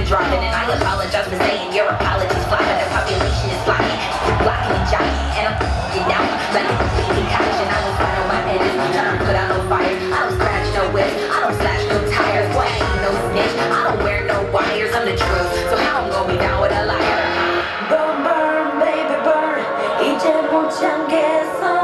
dropping, and I apologize for saying your apologies fly, but the population is flying, and it's blocking and jocking, and I'm f***ing down like a concoction. I don't fight on my edges, I don't put out no fires, I don't scratch no whips, I don't slash no tires, boy, I ain't no snitch, I don't wear no wires, I'm the truth, so how I'm gonna be down with a liar? Burn, burn, baby, burn. 이제 못 참겠어.